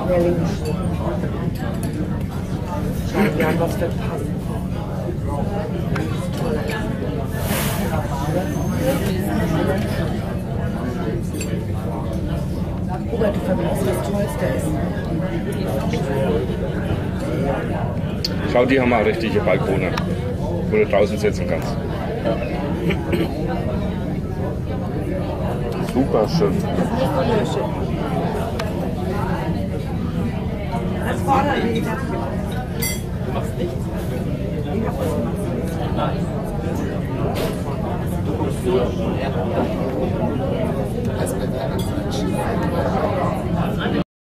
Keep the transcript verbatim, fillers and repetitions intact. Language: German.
Der links. Schauen wir an, was wird passen. Robert, du vermisst das Tollste ist. Schau, die haben auch richtige Balkone, wo du draußen sitzen kannst. Super schön. Das fordert die Du machst nichts? Nein. Das wird